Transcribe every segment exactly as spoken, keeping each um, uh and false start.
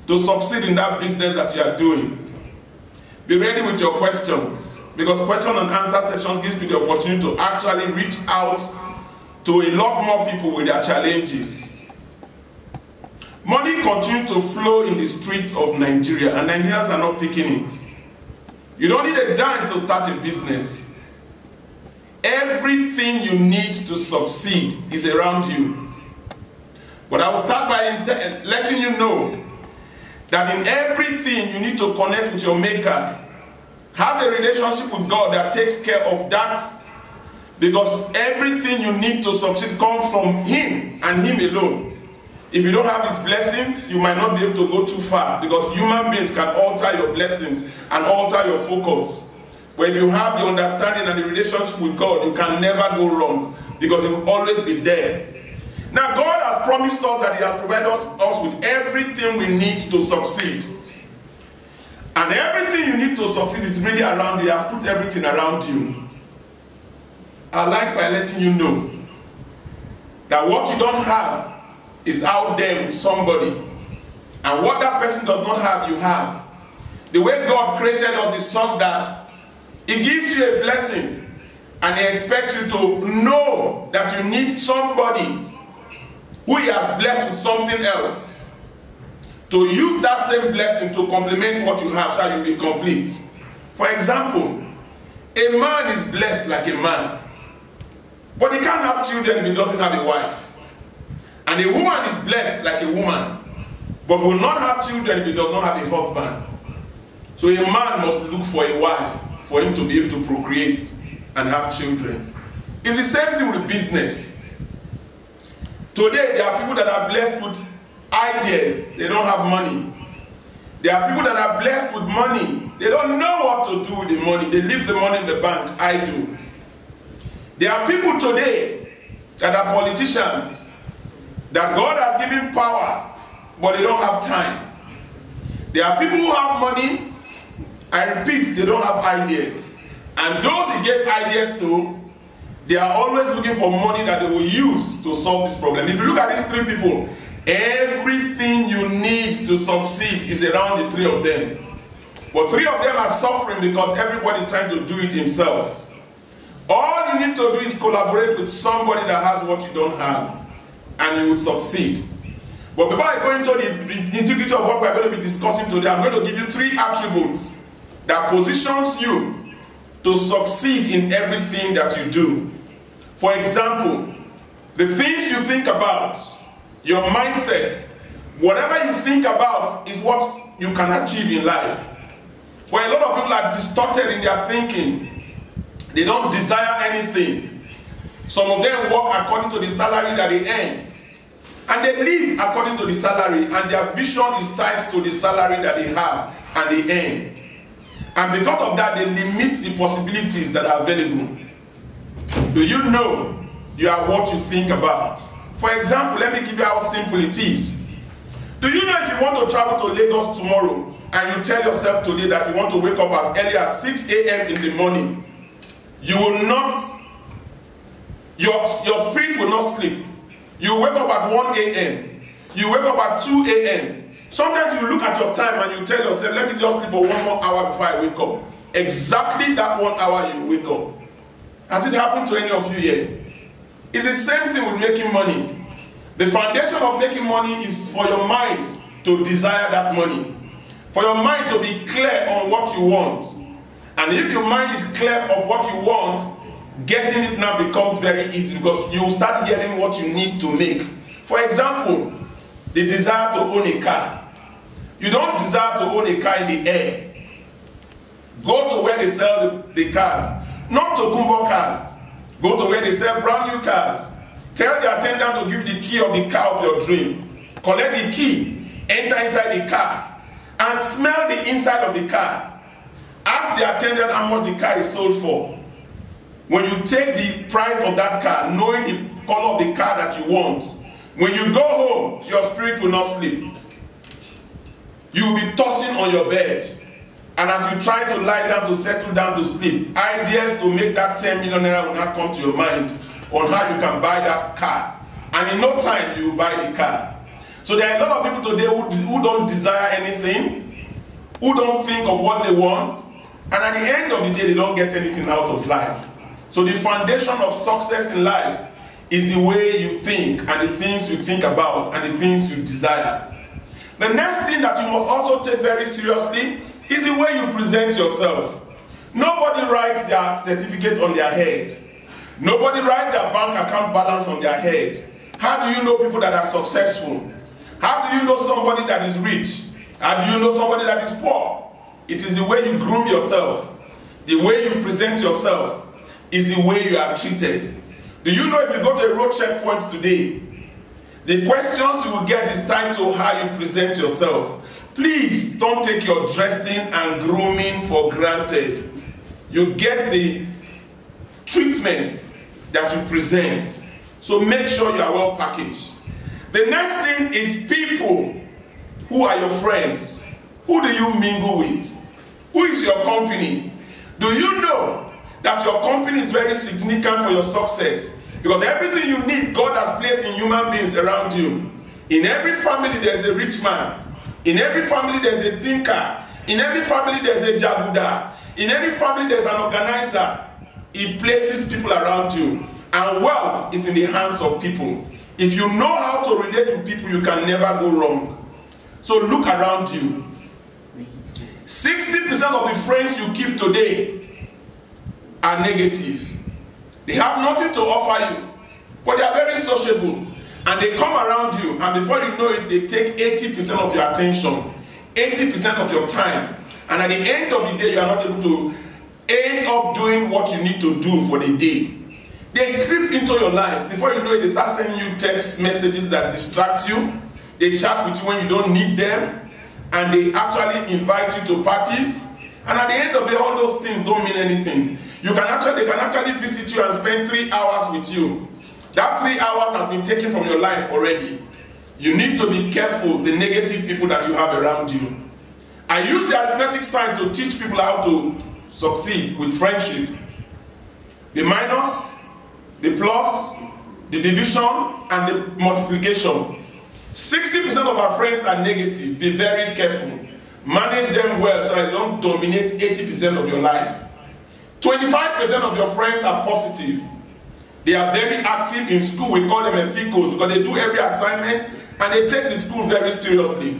to succeed in that business that you are doing. Be ready with your questions, because question and answer sessions gives you the opportunity to actually reach out to a lot more people with their challenges. Money continues to flow in the streets of Nigeria, and Nigerians are not picking it. You don't need a dime to start a business. Everything you need to succeed is around you. But I will start by letting you know that in everything you need to connect with your maker. Have a relationship with God that takes care of that, because everything you need to succeed comes from Him and Him alone. If you don't have His blessings, you might not be able to go too far, because human beings can alter your blessings and alter your focus. But if you have the understanding and the relationship with God, you can never go wrong, because He will always be there. Now, God has promised us that He has provided us, us with everything we need to succeed. And everything you need to succeed is really around you. He has put everything around you. I like by letting you know that what you don't have is out there with somebody. And what that person does not have, you have. The way God created us is such that He gives you a blessing, and He expects you to know that you need somebody who He has blessed with something else, to use that same blessing to complement what you have so that you'll be complete. For example, a man is blessed like a man, but he can't have children if he doesn't have a wife. And a woman is blessed like a woman, but will not have children if he does not have a husband. So a man must look for a wife for him to be able to procreate and have children. It's the same thing with business. Today, there are people that are blessed with ideas. They don't have money. There are people that are blessed with money. They don't know what to do with the money. They leave the money in the bank. I do. There are people today that are politicians, that God has given power, but they don't have time. There are people who have money. I repeat, they don't have ideas. And those He gave ideas to, they are always looking for money that they will use to solve this problem. If you look at these three people, everything you need to succeed is around the three of them. But three of them are suffering because everybody is trying to do it himself. All you need to do is collaborate with somebody that has what you don't have, and you will succeed. But before I go into the nitty-gritty of what we're going to be discussing today, I'm going to give you three attributes that positions you to succeed in everything that you do. For example, the things you think about, your mindset, whatever you think about is what you can achieve in life. But a lot of people are distorted in their thinking. They don't desire anything. Some of them work according to the salary that they earn. And they live according to the salary, and their vision is tied to the salary that they have and they earn. And because of that, they limit the possibilities that are available. Do you know you are what you think about? For example, let me give you how simple it is. Do you know if you want to travel to Lagos tomorrow, and you tell yourself today that you want to wake up as early as six A M in the morning, you will not, your, your spirit will not sleep. You wake up at one A M You wake up at two A M Sometimes you look at your time and you tell yourself, let me just sleep for one more hour before I wake up. Exactly that one hour you wake up. Has it happened to any of you here? It's the same thing with making money. The foundation of making money is for your mind to desire that money. For your mind to be clear on what you want. And if your mind is clear of what you want, getting it now becomes very easy, because you start getting what you need to make. For example, the desire to own a car. You don't desire to own a car in the air. Go to where they sell the, the cars. Not to Kumbo cars. Go to where they sell brand new cars. Tell the attendant to give you the key of the car of your dream. Collect the key. Enter inside the car. And smell the inside of the car. Ask the attendant how much the car is sold for. When you take the price of that car, knowing the color of the car that you want, when you go home, your spirit will not sleep. You will be tossing on your bed. And as you try to lie down, to settle down to sleep, ideas to make that ten million naira will not come to your mind on how you can buy that car. And in no time, you will buy the car. So there are a lot of people today who, who don't desire anything, who don't think of what they want, and at the end of the day, they don't get anything out of life. So the foundation of success in life is the way you think, and the things you think about, and the things you desire. The next thing that you must also take very seriously is the way you present yourself. Nobody writes their certificate on their head. Nobody writes their bank account balance on their head. How do you know people that are successful? How do you know somebody that is rich? How do you know somebody that is poor? It is the way you groom yourself. The way you present yourself is the way you are treated. Do you know if you go to a road checkpoint today, the questions you will get is tied to how you present yourself. Please don't take your dressing and grooming for granted. You get the treatment that you present. So make sure you are well packaged. The next thing is people. Who are your friends? Who do you mingle with? Who is your company? Do you know that your company is very significant for your success? Because everything you need, God has placed in human beings around you. In every family, there's a rich man. In every family, there's a thinker. In every family, there's a jaguda. In every family, there's an organizer. He places people around you. And wealth is in the hands of people. If you know how to relate to people, you can never go wrong. So look around you. sixty percent of the friends you keep today are negative. They have nothing to offer you, but they are very sociable. And they come around you, and before you know it, they take eighty percent of your attention, eighty percent of your time. And at the end of the day, you are not able to end up doing what you need to do for the day. They creep into your life. Before you know it, they start sending you text messages that distract you. They chat with you when you don't need them. And they actually invite you to parties. And at the end of the day, all those things don't mean anything. You can actually, they can actually visit you and spend three hours with you. That three hours has been taken from your life already. You need to be careful the negative people that you have around you. I use the arithmetic sign to teach people how to succeed with friendship. The minus, the plus, the division, and the multiplication. sixty percent of our friends are negative. Be very careful. Manage them well so they don't dominate eighty percent of your life. twenty-five percent of your friends are positive. They are very active in school. We call them eficos because they do every assignment and they take the school very seriously.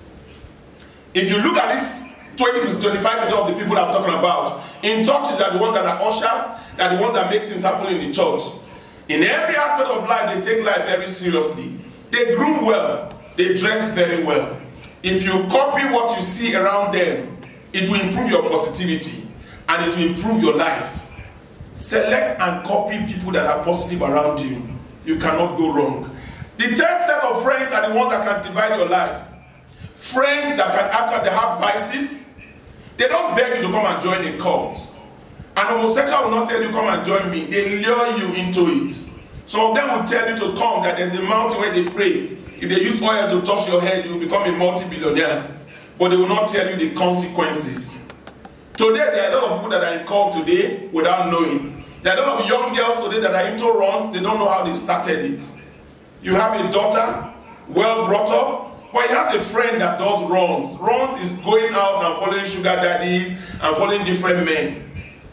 If you look at this twenty to twenty-five percent of the people I'm talking about, in churches they are the ones that are ushers, they are the ones that make things happen in the church. In every aspect of life, they take life very seriously. They groom well. They dress very well. If you copy what you see around them, it will improve your positivity and it will improve your life. Select and copy people that are positive around you. You cannot go wrong. The third set of friends are the ones that can divide your life. Friends that can actually have vices. They don't beg you to come and join a cult. An homosexual will not tell you come and join me. They lure you into it. Some of them will tell you to come, that there's a mountain where they pray. If they use oil to touch your head, you will become a multi-billionaire. But they will not tell you the consequences. Today, there are a lot of people that are in cult today without knowing. There are a lot of young girls today that are into runs. They don't know how they started it. You have a daughter, well brought up, but he has a friend that does runs. Runs is going out and following sugar daddies and following different men.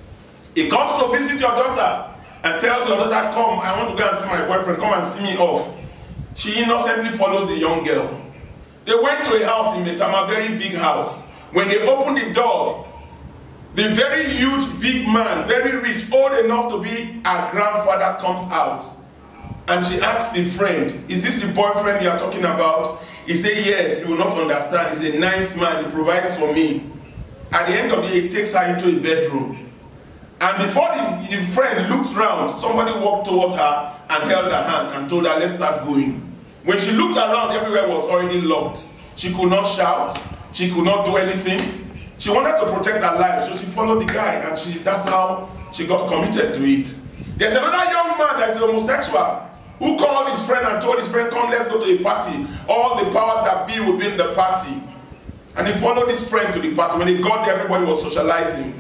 He comes to visit your daughter and tells your daughter, come, I want to go and see my boyfriend, come and see me off. She innocently follows the young girl. They went to a house in Metama, a very big house. When they opened the doors, the very huge, big man, very rich, old enough to be her grandfather comes out. And she asked the friend, is this the boyfriend you are talking about? He said, yes, you will not understand. He's a nice man, he provides for me. At the end of the day, he takes her into a bedroom. And before the, the friend looked round, somebody walked towards her and held her hand and told her, let's start going. When she looked around, everywhere was already locked. She could not shout. She could not do anything. She wanted to protect her life, so she followed the guy, and she, that's how she got committed to it. There's another young man that is homosexual who called his friend and told his friend, come, let's go to a party. All the powers that be will be in the party. And he followed his friend to the party. When they got there, everybody was socializing.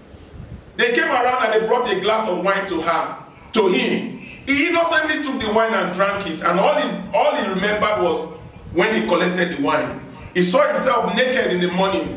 They came around and they brought a glass of wine to her, to him. He innocently took the wine and drank it, and all he, all he remembered was when he collected the wine. He saw himself naked in the morning,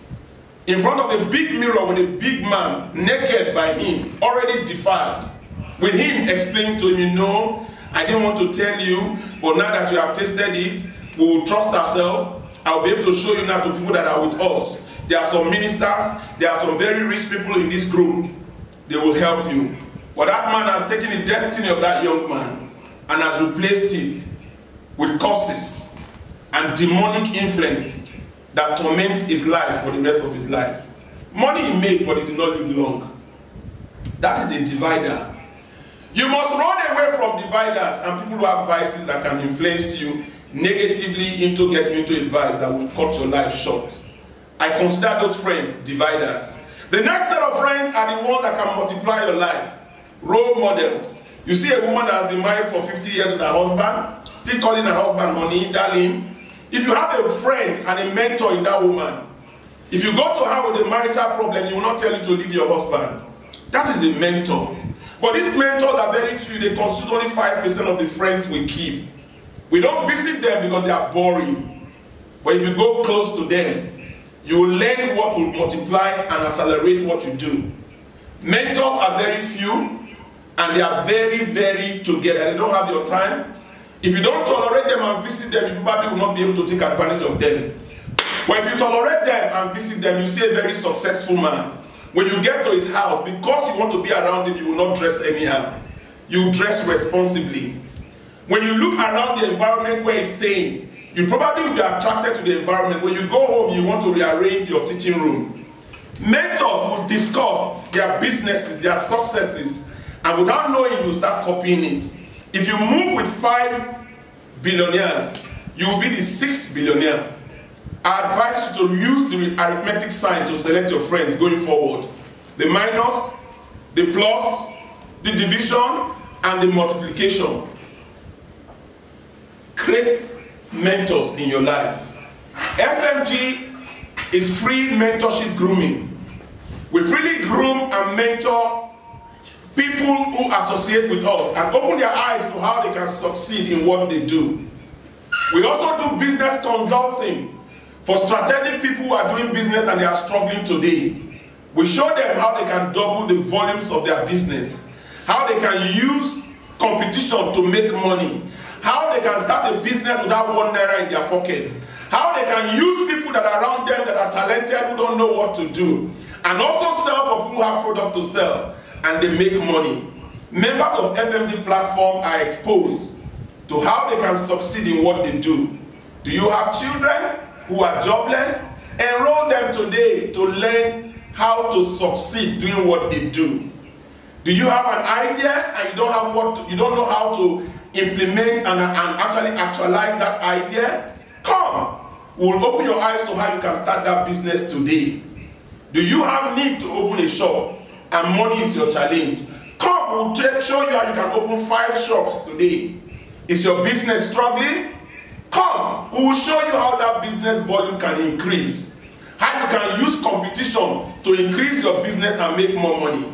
in front of a big mirror with a big man, naked by him, already defiled. With him explaining to him, you know, I didn't want to tell you, but now that you have tasted it, we will trust ourselves. I'll be able to show you now to people that are with us. There are some ministers, there are some very rich people in this group. They will help you. But that man has taken the destiny of that young man and has replaced it with curses and demonic influence that torments his life for the rest of his life. Money he made, but he did not live long. That is a divider. You must run away from dividers and people who have vices that can influence you negatively into getting into a vice that will cut your life short. I consider those friends dividers. The next set of friends are the ones that can multiply your life. Role models. You see a woman that has been married for fifty years with her husband, still calling her husband honey, darling. If you have a friend and a mentor in that woman, if you go to her with a marital problem, he will not tell you to leave your husband. That is a mentor. But these mentors are very few. They constitute only five percent of the friends we keep. We don't visit them because they are boring. But if you go close to them, you will learn what will multiply and accelerate what you do. Mentors are very few, and they are very, very together. They don't have your time. If you don't tolerate them and visit them, you probably will not be able to take advantage of them. But if you tolerate them and visit them, you see a very successful man. When you get to his house, because you want to be around him, you will not dress anyhow. You dress responsibly. When you look around the environment where he's staying, you probably will be attracted to the environment. When you go home, you want to rearrange your sitting room. Mentors will discuss their businesses, their successes, and without knowing, you start copying it. If you move with five billionaires, you will be the sixth billionaire. I advise you to use the arithmetic sign to select your friends going forward. The minus, the plus, the division, and the multiplication. Create mentors in your life. F M G is free mentorship grooming. We freely groom and mentor people who associate with us and open their eyes to how they can succeed in what they do. We also do business consulting for strategic people who are doing business and they are struggling today. We show them how they can double the volumes of their business, how they can use competition to make money, how they can start a business without one naira in their pocket, how they can use people that are around them that are talented who don't know what to do, and also sell for people who have product to sell, and they make money. Members of F M G platform are exposed to how they can succeed in what they do. Do you have children who are jobless? Enroll them today to learn how to succeed doing what they do. Do you have an idea and you don't have what to, you don't know how to implement and, and actually actualize that idea? Come, we'll open your eyes to how you can start that business today. Do you have need to open a shop and money is your challenge? Come, we'll show you how you can open five shops today. Is your business struggling? Come, we will show you how that business volume can increase. How you can use competition to increase your business and make more money.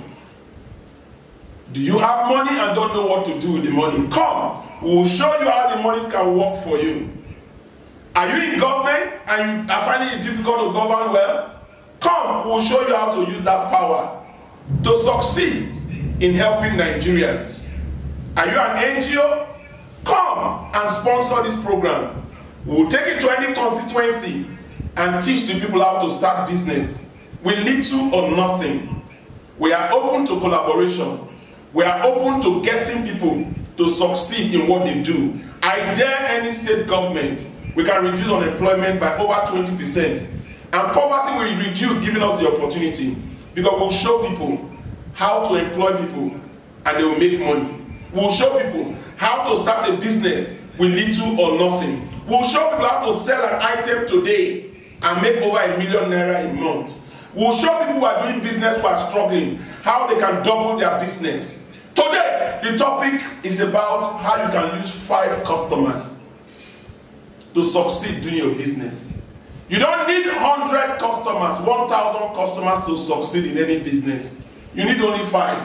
Do you have money and don't know what to do with the money? Come, we will show you how the monies can work for you. Are you in government and you are finding it difficult to govern well? Come, we will show you how to use that power to succeed in helping Nigerians. Are you an N G O? Come and sponsor this program. We will take it to any constituency and teach the people how to start business with little or nothing. We are open to collaboration. We are open to getting people to succeed in what they do. I dare any state government, we can reduce unemployment by over twenty percent. And poverty will reduce, giving us the opportunity. Because we'll show people how to employ people and they will make money. We'll show people how to start a business with little or nothing. We'll show people how to sell an item today and make over a million naira a month. We'll show people who are doing business who are struggling how they can double their business. Today, the topic is about how you can use five customers to succeed doing your business. You don't need one hundred customers, one thousand customers to succeed in any business. You need only five.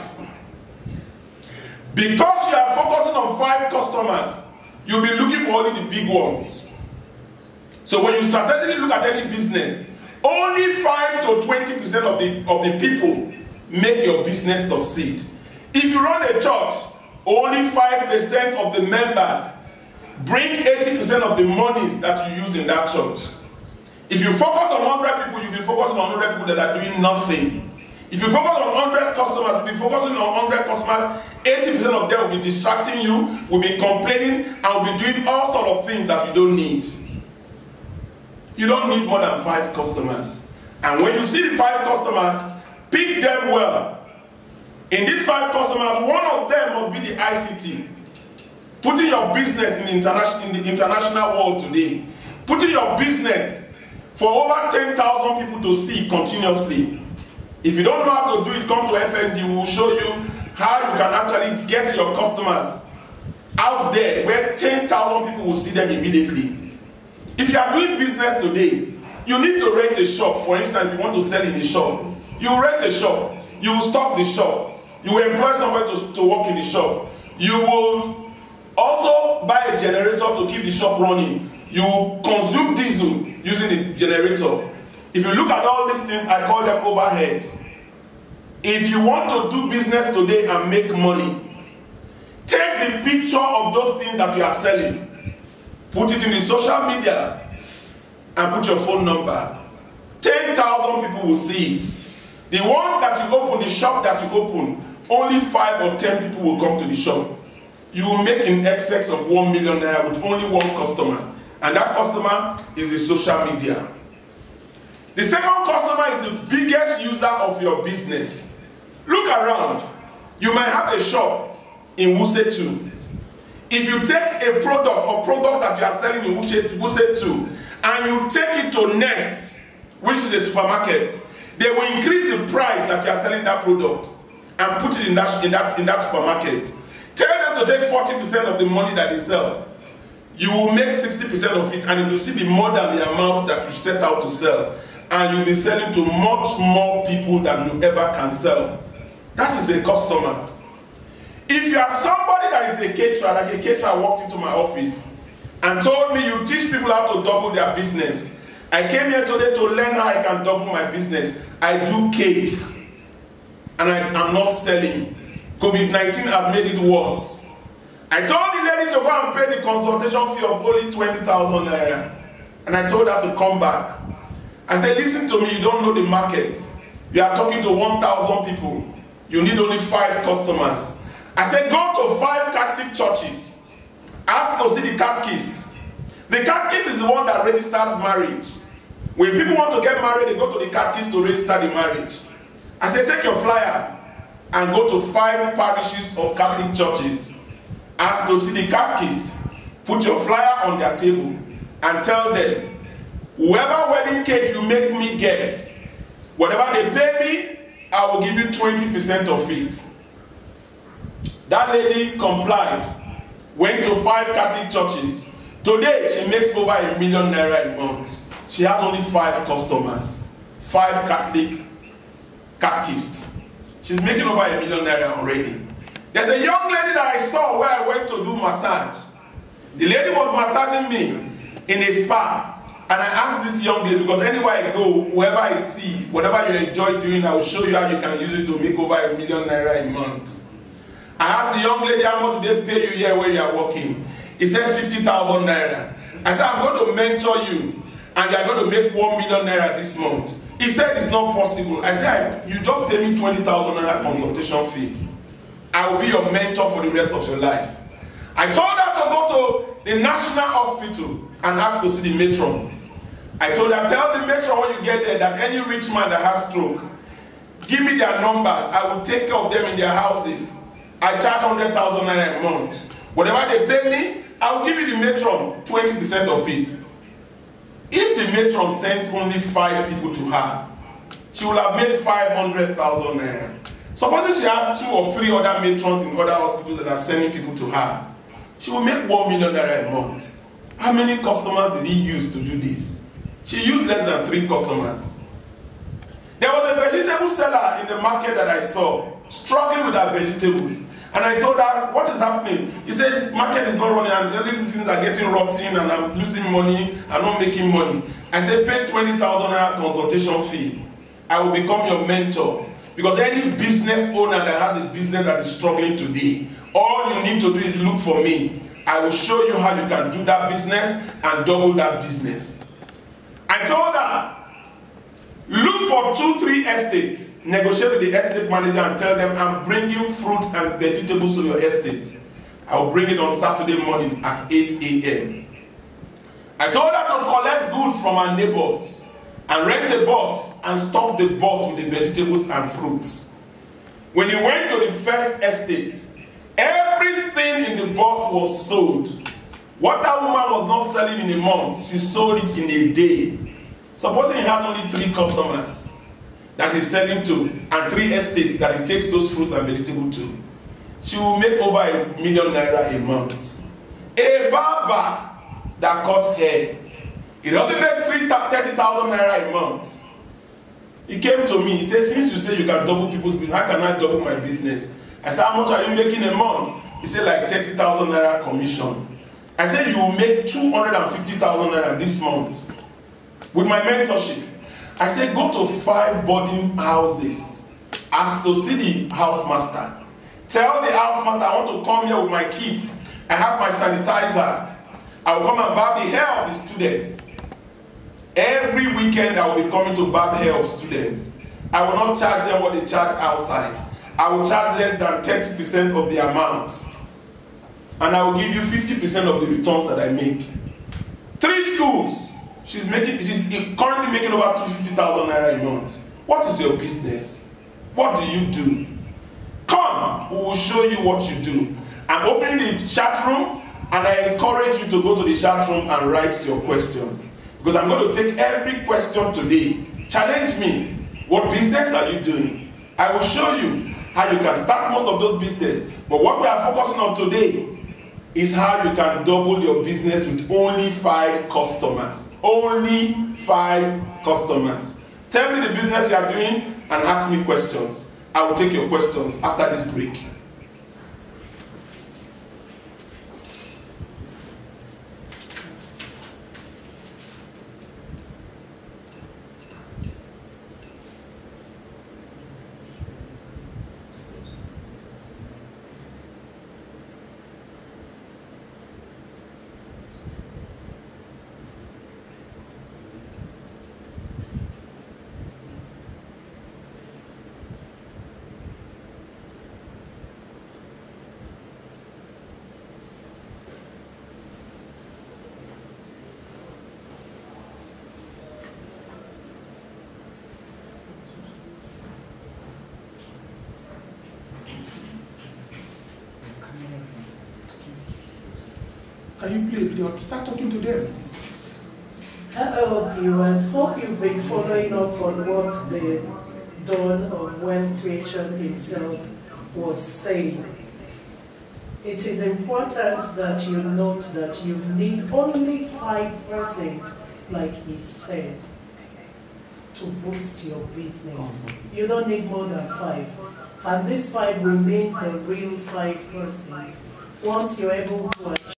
Because you are focusing on five customers, you'll be looking for only the big ones. So when you strategically look at any business, only five to twenty percent of the, of the people make your business succeed. If you run a church, only five percent of the members bring eighty percent of the monies that you use in that church. If you focus on one hundred people, you'll be focusing on one hundred people that are doing nothing. If you focus on one hundred customers, you'll be focusing on one hundred customers, eighty percent of them will be distracting you, will be complaining, and will be doing all sorts of things that you don't need. You don't need more than five customers. And when you see the five customers, pick them well. In these five customers, one of them must be the I C T. Putting your business in the, international, in the international world today. Putting your business for over ten thousand people to see continuously. If you don't know how to do it, come to F N D. We will show you how you can actually get your customers out there where ten thousand people will see them immediately. If you are doing business today, you need to rent a shop. For instance, if you want to sell in a shop, you rent a shop. You will stock the shop. You will employ somebody to, to work in the shop. You will also buy a generator to keep the shop running. You will consume diesel using the generator. If you look at all these things, I call them overhead. If you want to do business today and make money, take the picture of those things that you are selling, put it in the social media, and put your phone number. ten thousand people will see it. The one that you open, the shop that you open, only five or ten people will come to the shop. You will make in excess of one million naira with only one customer. And that customer is the social media. The second customer is the biggest user of your business. Look around. You might have a shop in Wuse two. If you take a product or product that you are selling in Wuse two and you take it to Next, which is a supermarket, they will increase the price that you are selling that product and put it in that, in that, in that supermarket. Tell them to take forty percent of the money that they sell. You will make sixty percent of it, and it will still be more than the amount that you set out to sell. And you'll be selling to much more people than you ever can sell. That is a customer. If you are somebody that is a caterer, like a caterer walked into my office and told me you teach people how to double their business. I came here today to learn how I can double my business. I do cake and I am not selling. COVID nineteen has made it worse. I told the lady to go and pay the consultation fee of only twenty thousand naira. And I told her to come back. I said, listen to me, you don't know the market. You are talking to one thousand people. You need only five customers. I said, go to five Catholic churches. Ask to see the catechist. The catechist is the one that registers marriage. When people want to get married, they go to the catechist to register the marriage. I said, take your flyer and go to five parishes of Catholic churches. Ask to see the catechist. Put your flyer on their table and tell them, whoever wedding cake you make me get, whatever they pay me, I will give you twenty percent of it. That lady complied, went to five Catholic churches. Today, she makes over a million naira a month. She has only five customers, five Catholic catechists. She's making over a million naira already. There's a young lady that I saw where I went to do massage. The lady was massaging me in a spa. And I asked this young lady, because anywhere I go, whoever I see, whatever you enjoy doing, I will show you how you can use it to make over a million naira a month. I asked the young lady, how much do they pay you here where you are working? He said fifty thousand naira. I said, I'm going to mentor you, and you are going to make one million naira this month. He said, it's not possible. I said, you just pay me twenty thousand naira consultation fee. I will be your mentor for the rest of your life. I told her to go to the National Hospital and ask to see the matron. I told her, tell the matron when you get there that any rich man that has stroke, give me their numbers. I will take care of them in their houses. I charge one hundred thousand naira a month. Whatever they pay me, I will give you the matron twenty percent of it. If the matron sends only five people to her, she will have made five hundred thousand naira. Supposing she has two or three other matrons in other hospitals that are sending people to her, she will make one million naira a month. How many customers did he use to do this? She used less than three customers. There was a vegetable seller in the market that I saw, struggling with her vegetables. And I told her, what is happening? He said, market is not running and everything things are getting rotten and I'm losing money, I'm not making money. I said, pay twenty thousand naira consultation fee. I will become your mentor. Because any business owner that has a business that is struggling today, all you need to do is look for me. I will show you how you can do that business and double that business. I told her, look for two, three estates. Negotiate with the estate manager and tell them I'm bringing fruits and vegetables to your estate. I will bring it on Saturday morning at eight A M I told her to collect goods from her neighbors and rent a bus and stock the bus with the vegetables and fruits. When he went to the first estate, everything in the bus was sold. What that woman was not selling in a month, she sold it in a day. Supposing he has only three customers that he's selling to and three estates that he takes those fruits and vegetables to, she will make over a million naira a month. A barber that cuts hair, he doesn't make thirty thousand naira a month. He came to me, he said, since you say you can double people's business, how can I double my business? I said, how much are you making a month? He said, like thirty thousand naira commission. I said, you will make two hundred fifty thousand naira this month with my mentorship. I said, go to five boarding houses, ask to see the house master. Tell the house master, I want to come here with my kids. I have my sanitizer. I will come and barb the hair of the students. Every weekend I will be coming to barb hair of students. I will not charge them what they charge outside. I will charge less than thirty percent of the amount. And I will give you fifty percent of the returns that I make. Three schools. She's making, she's currently making over two hundred fifty thousand naira a month. What is your business? What do you do? Come, we will show you what you do. I'm opening the chat room and I encourage you to go to the chat room and write your questions. Because I'm going to take every question today. Challenge me. What business are you doing? I will show you how you can start most of those businesses. But what we are focusing on today is how you can double your business with only five customers. Only five customers. Tell me the business you are doing and ask me questions. I will take your questions after this break. Can you play a video? Start talking to them. Hello viewers, hope you've been following up on what the Dawn of Wealth Creation himself was saying. It is important that you note that you need only five persons, like he said, to boost your business. You don't need more than five. And these five will make the real five persons. Once you're able to